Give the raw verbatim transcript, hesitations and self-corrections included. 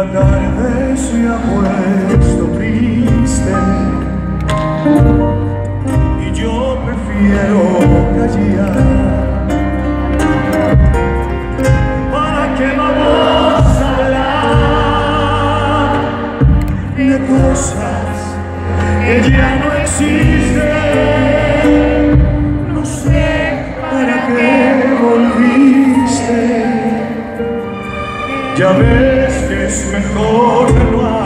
La tarde se ha puesto triste y yo prefiero callar. ¿Para qué vamos a hablar de cosas que ya no existen? No sé para qué volviste. Ya ves que es mejor no